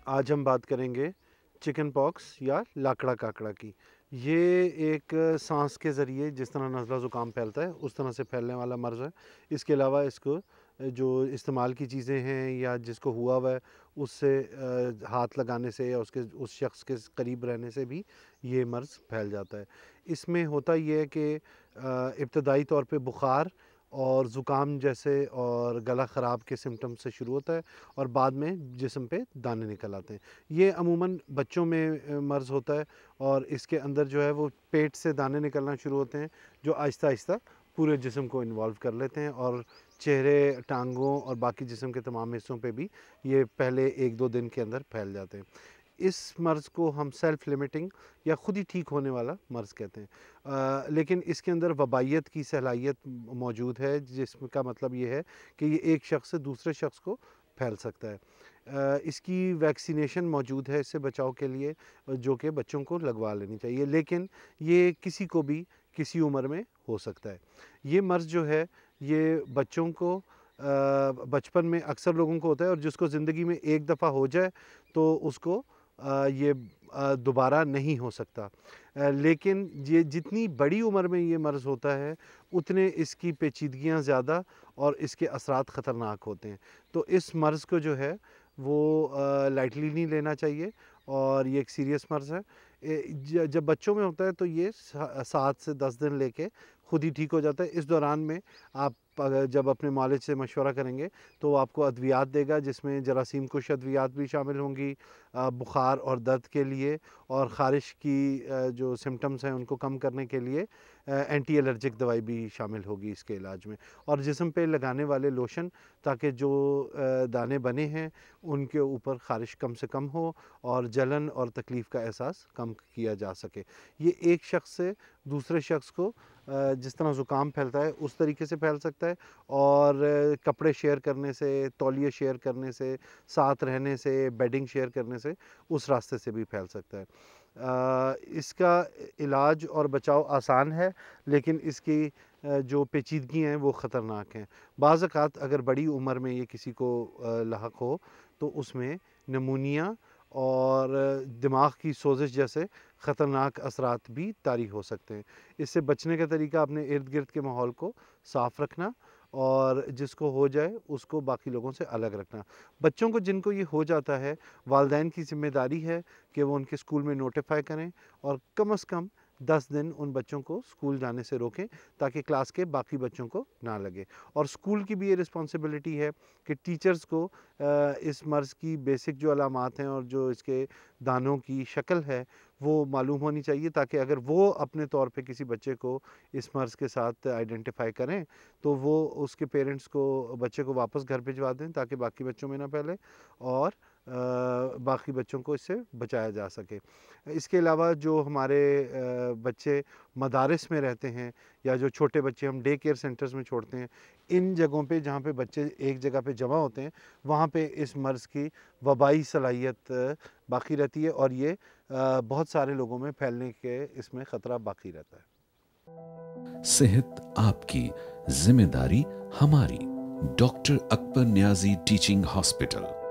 آج ہم بات کریں گے چکن پاکس یا لاکڑا کاکڑا کی. یہ ایک سانس کے ذریعے جس طرح نزلہ زکام پھیلتا ہے اس طرح سے پھیلنے والا مرض ہے. اس کے علاوہ اس کو جو استعمال کی چیزیں ہیں یا جس کو ہوا ہوا ہے اس سے ہاتھ لگانے سے یا اس شخص کے قریب رہنے سے بھی یہ مرض پھیل جاتا ہے. اس میں ہوتا یہ ہے کہ ابتدائی طور پہ بخار اور زکام جیسے اور گلا خراب کے سمٹم سے شروع ہوتا ہے اور بعد میں جسم پہ دانے نکل آتے ہیں. یہ عموماً بچوں میں مرض ہوتا ہے اور اس کے اندر جو ہے وہ پیٹ سے دانے نکلنا شروع ہوتے ہیں جو آہستہ آہستہ پورے جسم کو انوالو کر لیتے ہیں اور چہرے، ٹانگوں اور باقی جسم کے تمام حصوں پہ بھی یہ پہلے 1-2 دن کے اندر پھیل جاتے ہیں. اس مرض کو ہم سیلف لیمیٹنگ یا خود ہی ٹھیک ہونے والا مرض کہتے ہیں. لیکن اس کے اندر وبائیت کی صلاحیت موجود ہے جس کا مطلب یہ ہے کہ یہ ایک شخص سے دوسرے شخص کو پھیل سکتا ہے. اس کی ویکسینیشن موجود ہے اس سے بچاؤ کے لیے جو کہ بچوں کو لگوا لینی چاہیے، لیکن یہ کسی کو بھی کسی عمر میں ہو سکتا ہے. یہ مرض جو ہے یہ بچوں کو بچپن میں اکثر لوگوں کو ہوتا ہے اور جس کو زندگی میں ایک دفعہ ہو جائے تو اس کو یہ دوبارہ نہیں ہو سکتا. لیکن یہ جتنی بڑی عمر میں یہ مرض ہوتا ہے اتنے اس کی پیچیدگیاں زیادہ اور اس کے اثرات خطرناک ہوتے ہیں. تو اس مرض کو جو ہے وہ لائٹلی نہیں لینا چاہیے اور یہ ایک سیریس مرض ہے. جب بچوں میں ہوتا ہے تو یہ 7 سے 10 دن لے کے خود ہی ٹھیک ہو جاتا ہے. اس دوران میں آپ جب اپنے معالج سے مشورہ کریں گے تو وہ آپ کو ادویات دے گا جس میں جراثیم کش ادویات بھی شامل ہوں گی بخار اور درد کے لیے، اور خارش کی جو سمٹمز ہیں ان کو کم کرنے کے لیے اینٹی الرجک دوائی بھی شامل ہوگی اس کے علاج میں، اور جسم پہ لگانے والے لوشن تاکہ جو دانے بنے ہیں ان کے اوپر خارش کم سے کم ہو اور جلن اور تکلیف کا احساس کم کیا جا سکے. یہ ایک شخص سے دوسرے شخص کو جس طرح زکام پھیلتا ہے اس طریقے سے پھیل سکتا ہے، اور کپڑے شیئر کرنے سے، تولیے شیئر کرنے سے، ساتھ رہنے سے، بیڈنگ شیئر کرنے سے اس راستے سے بھی پھیل سکتا ہے. اس کا علاج اور بچاؤ آسان ہے لیکن اس کی جو پیچیدگی ہیں وہ خطرناک ہیں. بعض اوقات اگر بڑی عمر میں یہ کسی کو لاحق ہو تو اس میں نمونیا اور دماغ کی سوزش جیسے خطرناک اثرات بھی طاری ہو سکتے ہیں. اس سے بچنے کا طریقہ اپنے ارد گرد کے ماحول کو صاف رکھنا اور جس کو ہو جائے اس کو باقی لوگوں سے الگ رکھنا. بچوں کو جن کو یہ ہو جاتا ہے والدین کی ذمہ داری ہے کہ وہ ان کے اسکول میں نوٹیفائی کریں اور کم از کم 10 دن ان بچوں کو اسکول جانے سے روکیں تاکہ کلاس کے باقی بچوں کو نہ لگے. اور اسکول کی بھی یہ رسپانسبلٹی ہے کہ ٹیچرز کو اس مرض کی بیسک جو علامات ہیں اور جو اس کے دانوں کی شکل ہے وہ معلوم ہونی چاہیے تاکہ اگر وہ اپنے طور پہ کسی بچے کو اس مرض کے ساتھ آئیڈینٹیفائی کریں تو وہ اس کے پیرنٹس کو بچے کو واپس گھر بھجوا دیں تاکہ باقی بچوں میں نہ پھیلے اور باقی بچوں کو اس سے بچایا جا سکے. اس کے علاوہ جو ہمارے بچے مدارس میں رہتے ہیں یا جو چھوٹے بچے ہم ڈے کیئر سینٹرز میں چھوڑتے ہیں، ان جگہوں پہ جہاں پہ بچے ایک جگہ پہ جمع ہوتے ہیں وہاں پہ اس مرض کی وبائی صلاحیت باقی رہتی ہے اور یہ بہت سارے لوگوں میں پھیلنے کے اس میں خطرہ باقی رہتا ہے. صحت آپ کی، ذمہ داری ہماری. Doctor Akbar Niazi teaching hospital.